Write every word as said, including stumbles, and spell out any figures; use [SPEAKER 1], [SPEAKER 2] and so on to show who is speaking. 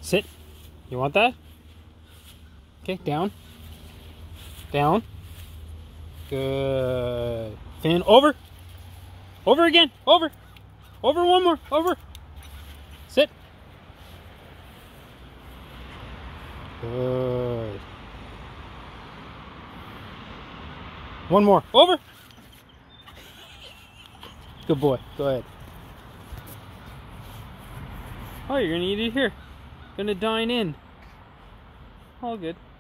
[SPEAKER 1] Sit. You want that? Okay, down. Down. Good. Fin over. Over again. Over. Over one more. Over. Sit. Good. One more. Over. Good boy. Go ahead. Oh, you're gonna eat it here. Gonna dine in. All good.